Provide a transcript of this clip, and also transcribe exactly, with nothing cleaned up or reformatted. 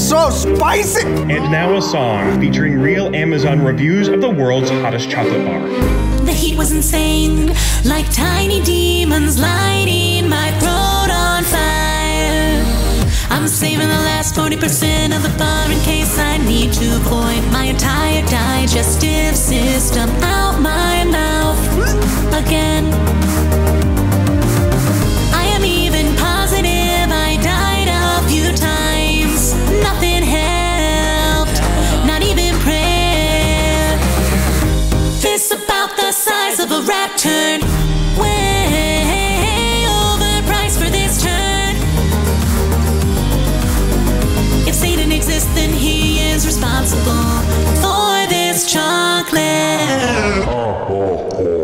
so spicy! And now a song featuring real Amazon reviews of the world's hottest chocolate bar. The heat was insane, like tiny demons lighting my throat on fire. I'm saving the last forty percent of the bar in case I need to void my entire digestive system out my mouth again. I am even positive I died a few times. Nothing helped, not even prayer. This about the size of a rat turd. Way overpriced for this turd. If Satan exists, then he is responsible for this chocolate.